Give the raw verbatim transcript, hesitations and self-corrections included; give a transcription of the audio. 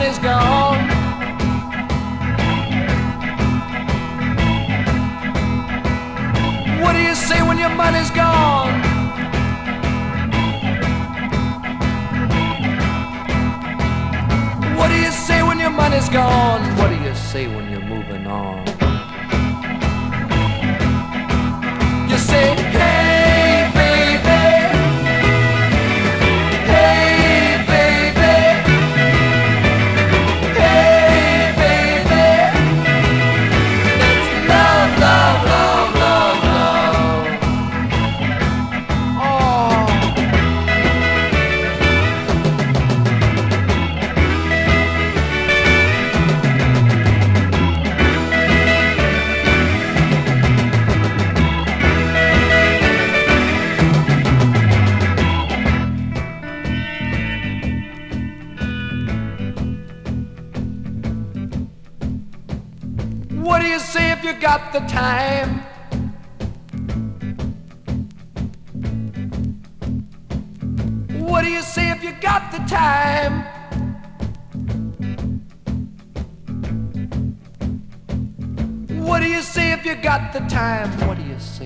money's gone? What do you say when your money's gone? What do you say when your money's gone? What do you say when you're moving on? You say, hey baby, hey baby, hey baby, it's love, love, love, love, love. Oh. What do you say if you got the time? What do you say if you got the time? What do you say if you got the time? What do you say?